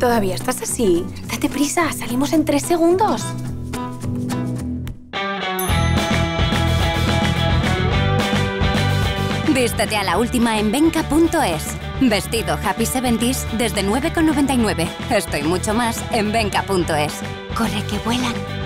¿Todavía estás así? Date prisa, salimos en 3 segundos. Vístete a la última en Venka.es. Vestido Happy 70s desde 9,99. Estoy mucho más en Venka.es. Corre que vuelan.